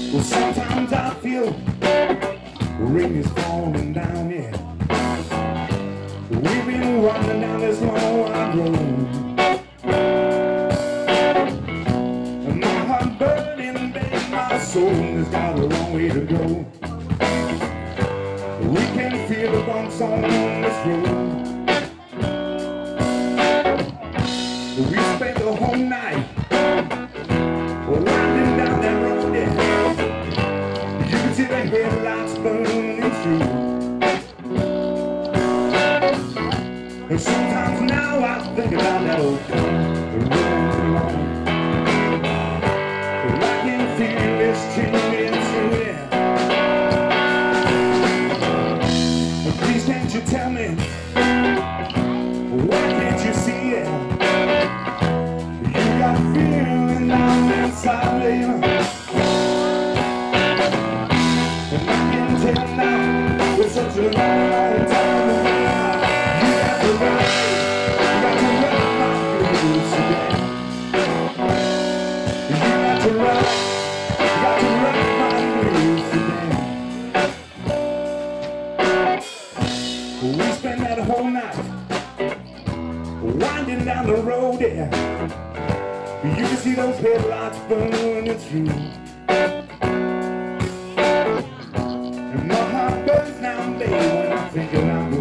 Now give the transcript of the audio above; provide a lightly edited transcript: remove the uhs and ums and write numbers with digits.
Well, sometimes I feel rain is falling down, yeah. We've been walking down this long wide road, and my heart burning, baby, my soul has got a long way to go. We can feel the bumps on this road. We spent the whole night winding down that road, yeah. You can see the headlights burning through. And sometimes now I think about that old road alone. I can feel this changing through, yeah. Please can't you tell me, why can't you see it? You got a feeling down inside, baby. And I can tell now, it's such a long, long time. You got to ride my blues again. You got to ride my blues again. We spent that whole night winding down the road, yeah. You can see those headlights burning through. And my heart burns now, baby, when I'm thinking I'm